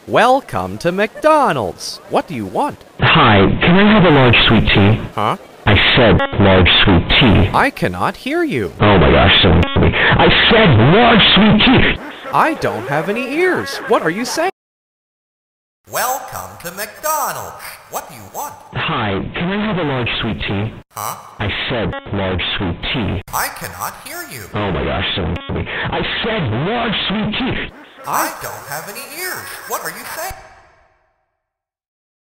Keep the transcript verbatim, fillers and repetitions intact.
Welcome to McDonald's. What do you want? Hi, can I have a large sweet tea? Huh? I said large sweet tea. I cannot hear you. Oh my gosh, so sorry. I said large sweet tea! I don't have any ears. What are you saying? Welcome to McDonald's. What do you want? Hi, can I have a large sweet tea? Huh? I said large sweet tea. I cannot hear you. Oh my gosh, so sorry. I said large sweet tea! I don't have any ears. What are you saying?